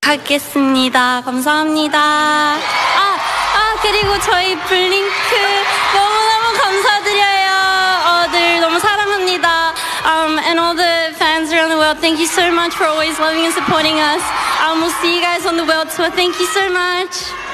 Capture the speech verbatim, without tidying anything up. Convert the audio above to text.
하겠습니다. 감사합니다. 아, 아 그리고 저희 블링크 너무너무 감사드려요. 어, 늘 너무 사랑합니다. Um, and all the fans around the world, thank you so much for always loving and supporting us. Um, we'll see you guys on the world tour. Thank you so much.